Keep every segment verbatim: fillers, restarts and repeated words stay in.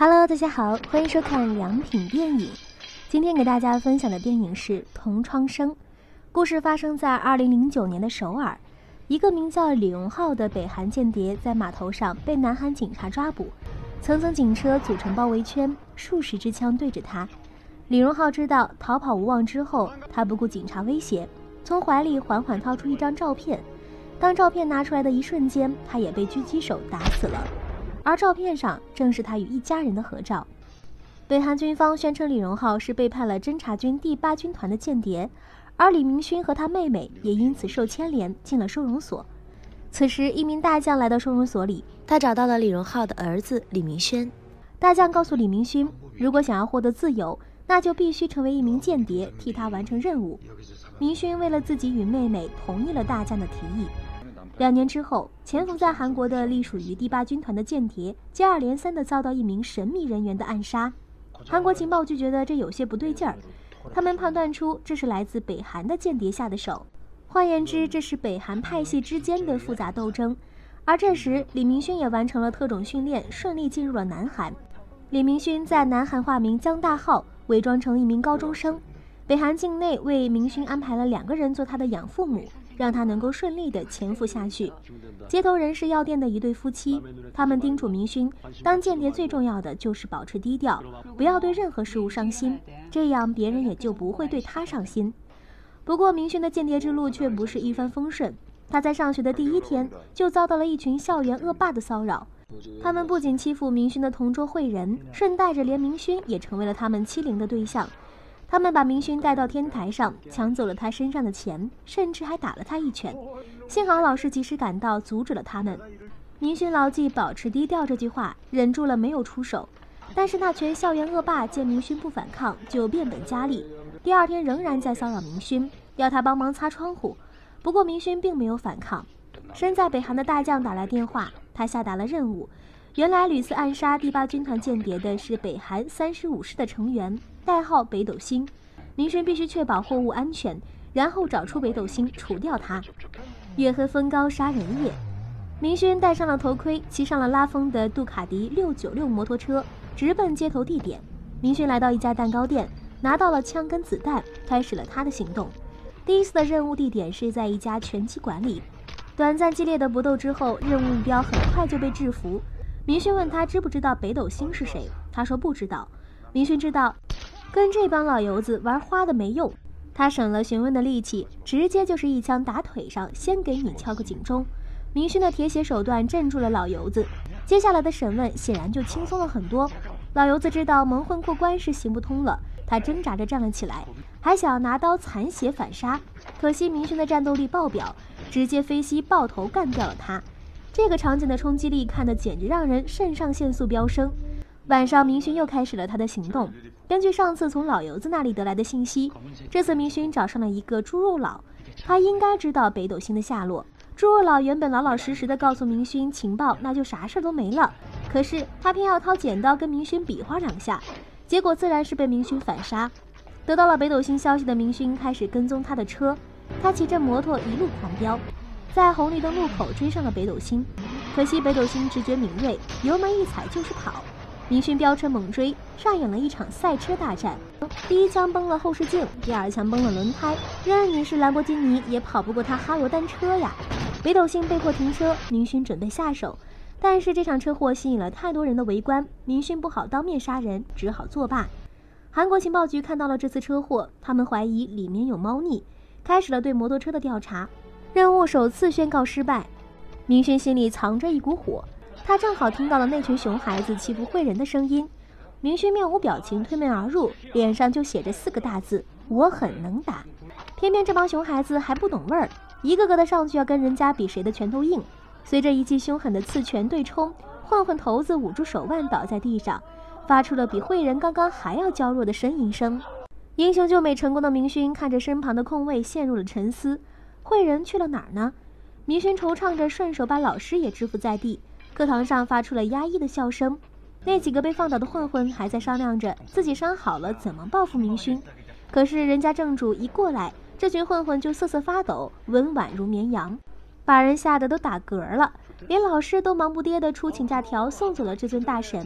Hello， 大家好，欢迎收看良品电影。今天给大家分享的电影是《同窗生》。故事发生在二零零九年的首尔，一个名叫李荣浩的北韩间谍在码头上被南韩警察抓捕，层层警车组成包围圈，数十支枪对着他。李荣浩知道逃跑无望之后，他不顾警察威胁，从怀里缓缓掏出一张照片。当照片拿出来的一瞬间，他也被狙击手打死了。而照片上正是他与一家人的合照。北韩军方宣称李荣浩是背叛了侦察军第八军团的间谍，而李明勋和他妹妹也因此受牵连进了收容所。此时一名大将来到收容所里，他找到了李荣浩的儿子李明轩。大将告诉李明勋，如果想要获得自由，那就必须成为一名间谍，替他完成任务。明勋为了自己与妹妹同意了大将的提议。两年之后，潜伏在韩国的隶属于第八军团的间谍接二连三地遭到一名神秘人员的暗杀。韩国情报局觉得这有些不对劲儿，他们判断出这是来自北韩的间谍下的手。换言之，这是北韩派系之间的复杂斗争。而这时，李明勋也完成了特种训练，顺利进入了南韩。李明勋在南韩化名姜大浩，伪装成一名高中生。北韩境内为明勋安排了两个人做他的养父母，让他能够顺利地潜伏下去。街头人是药店的一对夫妻，他们叮嘱明勋，当间谍最重要的就是保持低调，不要对任何事物上心，这样别人也就不会对他上心。不过明勋的间谍之路却不是一帆风顺，他在上学的第一天就遭到了一群校园恶霸的骚扰。他们不仅欺负明勋的同桌慧仁，顺带着连明勋也成为了他们欺凌的对象。他们把明勋带到天台上，抢走了他身上的钱，甚至还打了他一拳。幸好老师及时赶到，阻止了他们。明勋牢记保持低调这句话，忍住了没有出手。但是那群校园恶霸见明勋不反抗，就变本加厉。第二天仍然在骚扰明勋，要他帮忙擦窗户。不过明勋并没有反抗。身在北韩的大将打来电话，他下达了任务。原来屡次暗杀第八军团间谍的是北韩三十五师的成员，代号北斗星。明勋必须确保货物安全，然后找出北斗星，除掉他。月黑风高杀人夜，明勋戴上了头盔，骑上了拉风的杜卡迪六九六摩托车，直奔接头地点。明勋来到一家蛋糕店，拿到了枪跟子弹，开始了他的行动。第一次的任务地点是在一家拳击馆里。短暂激烈的搏斗之后，任务目标很快就被制服。明勋问他知不知道北斗星是谁，他说不知道。明勋知道跟这帮老油子玩花的没用，他省了询问的力气，直接就是一枪打腿上，先给你敲个警钟。明勋的铁血手段镇住了老油子，接下来的审问显然就轻松了很多。老油子知道蒙混过关是行不通了，他挣扎着站了起来，还想拿刀残血反杀，可惜明勋的战斗力爆表，直接飞膝爆头干掉了他。这个场景的冲击力看得简直让人肾上腺素飙升。晚上明勋又开始了他的行动。根据上次从老油子那里得来的信息，这次明勋找上了一个猪肉佬，他应该知道北斗星的下落。猪肉佬原本老老实实的告诉明勋情报，那就啥事都没了，可是他偏要掏剪刀跟明勋比划两下，结果自然是被明勋反杀。得到了北斗星消息的明勋开始跟踪他的车，他骑着摩托一路狂飙，在红绿灯路口追上了北斗星。可惜北斗星直觉敏锐，油门一踩就是跑。明勋飙车猛追，上演了一场赛车大战。第一枪崩了后视镜，第二枪崩了轮胎，任你是兰博基尼也跑不过他哈罗单车呀。北斗星被迫停车，明勋准备下手，但是这场车祸吸引了太多人的围观，明勋不好当面杀人，只好作罢。韩国情报局看到了这次车祸，他们怀疑里面有猫腻，开始了对摩托车的调查。任务首次宣告失败，明勋心里藏着一股火，他正好听到了那群熊孩子欺负慧仁的声音。明勋面无表情推门而入，脸上就写着四个大字：我很能打。偏偏这帮熊孩子还不懂味儿，一个个的上去要跟人家比谁的拳头硬。随着一记凶狠的刺拳对冲，混混头子捂住手腕倒在地上，发出了比慧仁刚刚还要娇弱的呻吟声。英雄救美成功的明勋看着身旁的空位陷入了沉思，慧仁去了哪儿呢？明勋惆怅着顺手把老师也制服在地。课堂上发出了压抑的笑声，那几个被放倒的混混还在商量着自己伤好了怎么报复明勋。可是人家正主一过来，这群混混就瑟瑟发抖，温婉如绵羊，把人吓得都打嗝了。连老师都忙不迭地出请假条送走了这尊大神。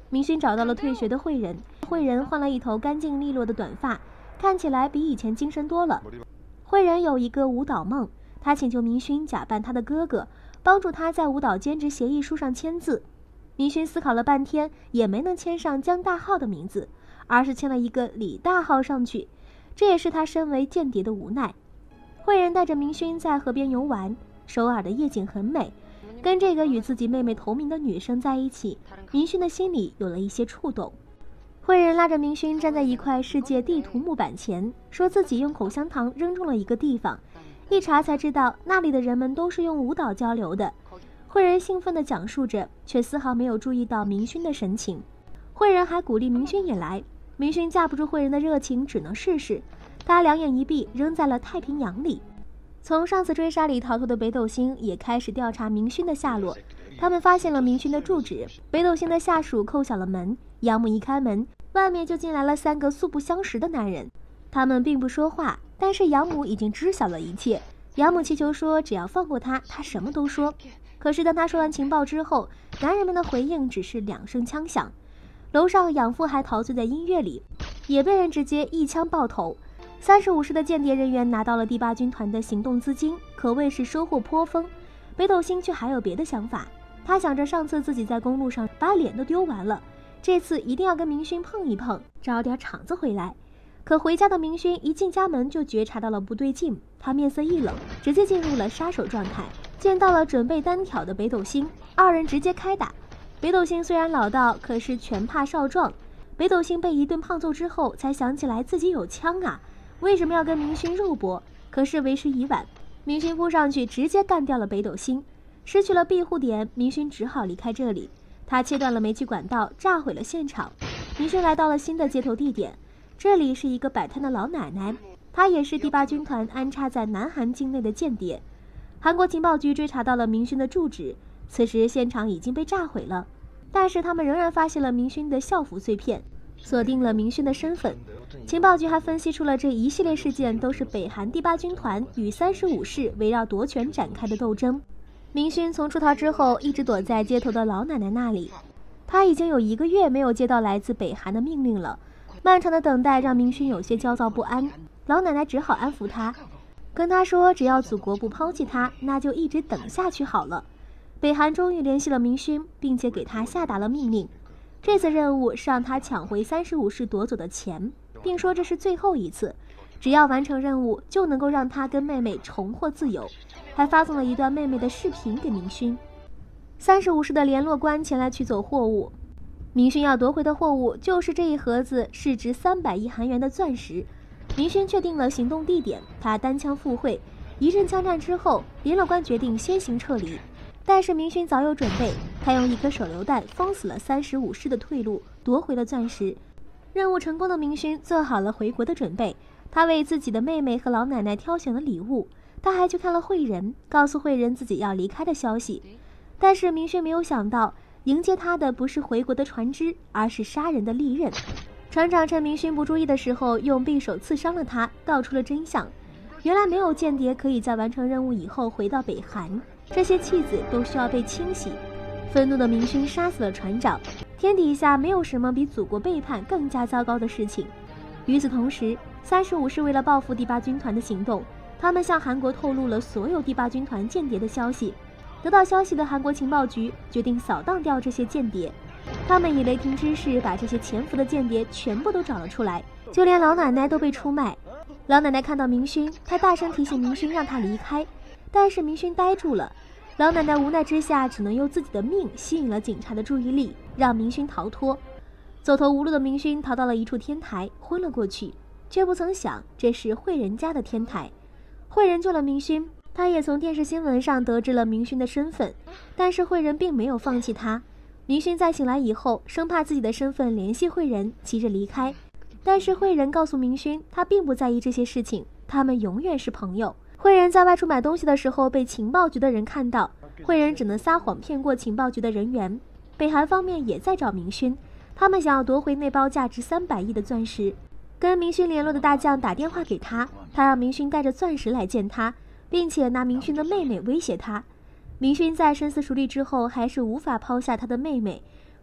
明勋找到了退学的慧仁，慧仁换了一头干净利落的短发，看起来比以前精神多了。慧仁有一个舞蹈梦，他请求明勋假扮他的哥哥，帮助他在舞蹈兼职协议书上签字。明勋思考了半天，也没能签上江大浩的名字，而是签了一个李大浩上去，这也是他身为间谍的无奈。慧仁带着明勋在河边游玩，首尔的夜景很美，跟这个与自己妹妹同名的女生在一起，明勋的心里有了一些触动。慧仁拉着明勋站在一块世界地图木板前，说自己用口香糖扔中了一个地方，一查才知道那里的人们都是用舞蹈交流的。慧仁兴奋地讲述着，却丝毫没有注意到明勋的神情。慧仁还鼓励明勋也来，明勋架不住慧仁的热情，只能试试。他两眼一闭，扔在了太平洋里。从上次追杀里逃脱的北斗星也开始调查明勋的下落，他们发现了明勋的住址。北斗星的下属扣响了门，养母一开门，外面就进来了三个素不相识的男人。他们并不说话，但是养母已经知晓了一切。养母祈求说，只要放过他，他什么都说。可是当他说完情报之后，男人们的回应只是两声枪响。楼上养父还陶醉在音乐里，也被人直接一枪爆头。三十五师的间谍人员拿到了第八军团的行动资金，可谓是收获颇丰。北斗星却还有别的想法，他想着上次自己在公路上把脸都丢完了，这次一定要跟明勋碰一碰，找点场子回来。可回家的明勋一进家门就觉察到了不对劲，他面色一冷，直接进入了杀手状态。见到了准备单挑的北斗星，二人直接开打。北斗星虽然老道，可是拳怕少壮。北斗星被一顿胖揍之后，才想起来自己有枪啊，为什么要跟明勋肉搏？可是为时已晚，明勋扑上去直接干掉了北斗星。失去了庇护点，明勋只好离开这里。他切断了煤气管道，炸毁了现场。明勋来到了新的接头地点，这里是一个摆摊的老奶奶，她也是第八军团安插在南韩境内的间谍。韩国情报局追查到了明勋的住址，此时现场已经被炸毁了，但是他们仍然发现了明勋的校服碎片，锁定了明勋的身份。情报局还分析出了这一系列事件都是北韩第八军团与三十五师围绕夺权展开的斗争。明勋从出逃之后一直躲在街头的老奶奶那里，他已经有一个月没有接到来自北韩的命令了。漫长的等待让明勋有些焦躁不安，老奶奶只好安抚他，跟他说只要祖国不抛弃他，那就一直等下去好了。北韩终于联系了明勋，并且给他下达了命令。这次任务是让他抢回三十五师夺走的钱，并说这是最后一次，只要完成任务就能够让他跟妹妹重获自由，还发送了一段妹妹的视频给明勋。三十五师的联络官前来取走货物，明勋要夺回的货物就是这一盒子市值三百亿韩元的钻石。明勋确定了行动地点，他单枪赴会。一阵枪战之后，联络官决定先行撤离，但是明勋早有准备，他用一颗手榴弹封死了三十五师的退路，夺回了钻石。任务成功的明勋做好了回国的准备，他为自己的妹妹和老奶奶挑选了礼物，他还去看了慧仁，告诉慧仁自己要离开的消息。但是明勋没有想到，迎接他的不是回国的船只，而是杀人的利刃。船长趁明勋不注意的时候，用匕首刺伤了他，道出了真相。原来没有间谍可以在完成任务以后回到北韩，这些弃子都需要被清洗。愤怒的明勋杀死了船长。天底下没有什么比祖国背叛更加糟糕的事情。与此同时，三十五师为了报复第八军团的行动，他们向韩国透露了所有第八军团间谍的消息。得到消息的韩国情报局决定扫荡掉这些间谍，他们以雷霆之势把这些潜伏的间谍全部都找了出来，就连老奶奶都被出卖。老奶奶看到明勋，她大声提醒明勋让他离开，但是明勋呆住了。老奶奶无奈之下，只能用自己的命吸引了警察的注意力，让明勋逃脱。走投无路的明勋逃到了一处天台，昏了过去，却不曾想这是慧仁家的天台。慧仁救了明勋，他也从电视新闻上得知了明勋的身份，但是慧仁并没有放弃他。明勋在醒来以后，生怕自己的身份联系慧仁，急着离开。但是慧仁告诉明勋，他并不在意这些事情，他们永远是朋友。慧仁在外出买东西的时候被情报局的人看到，慧仁只能撒谎骗过情报局的人员。北韩方面也在找明勋，他们想要夺回那包价值三百亿的钻石。跟明勋联络的大将打电话给他，他让明勋带着钻石来见他，并且拿明勋的妹妹威胁他。明勋在深思熟虑之后，还是无法抛下他的妹妹。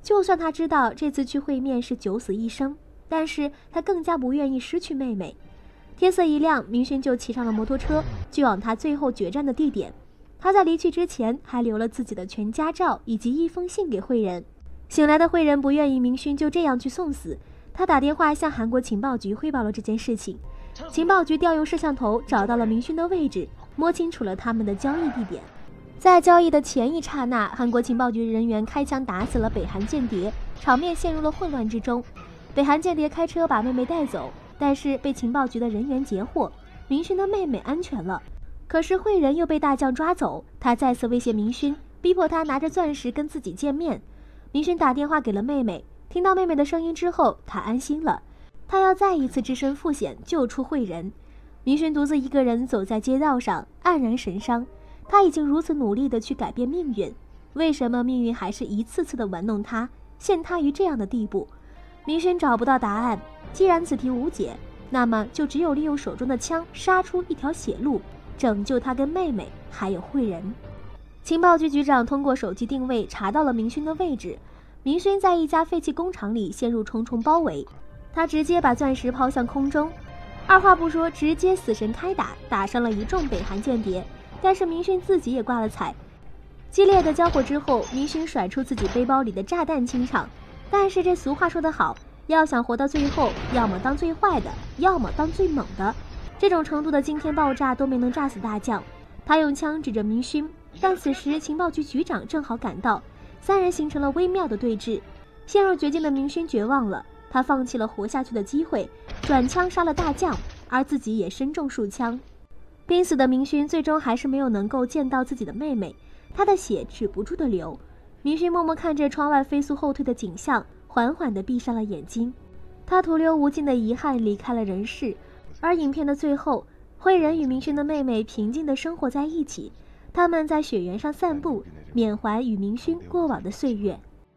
就算他知道这次去会面是九死一生，但是他更加不愿意失去妹妹。天色一亮，明勋就骑上了摩托车，去往他最后决战的地点。他在离去之前还留了自己的全家照以及一封信给惠仁。醒来的惠仁不愿意明勋就这样去送死，他打电话向韩国情报局汇报了这件事情。情报局调用摄像头找到了明勋的位置，摸清楚了他们的交易地点。在交易的前一刹那，韩国情报局人员开枪打死了北韩间谍，场面陷入了混乱之中。北韩间谍开车把妹妹带走，但是被情报局的人员截获，明勋的妹妹安全了。可是惠仁又被大将抓走，他再次威胁明勋，逼迫他拿着钻石跟自己见面。明勋打电话给了妹妹，听到妹妹的声音之后，他安心了。他要再一次置身赴险，救出惠仁。明勋独自一个人走在街道上，黯然神伤。他已经如此努力地去改变命运，为什么命运还是一次次地玩弄他，陷他于这样的地步？明勋找不到答案。既然此题无解，那么就只有利用手中的枪杀出一条血路，拯救他跟妹妹还有惠仁。情报局局长通过手机定位查到了明勋的位置。明勋在一家废弃工厂里陷入重重包围，他直接把钻石抛向空中，二话不说直接死神开打，打伤了一众北韩间谍。但是明勋自己也挂了彩。激烈的交火之后，明勋甩出自己背包里的炸弹清场。但是这俗话说得好，要想活到最后，要么当最坏的，要么当最猛的。这种程度的惊天爆炸都没能炸死大将。他用枪指着明勋，但此时情报局局长正好赶到，三人形成了微妙的对峙。陷入绝境的明勋绝望了，他放弃了活下去的机会，转枪杀了大将，而自己也身中数枪。濒死的明勋最终还是没有能够见到自己的妹妹，他的血止不住的流。明勋默默看着窗外飞速后退的景象，缓缓地闭上了眼睛。他徒留无尽的遗憾离开了人世。而影片的最后，惠仁与明勋的妹妹平静地生活在一起，他们在雪原上散步，缅怀与明勋过往的岁月。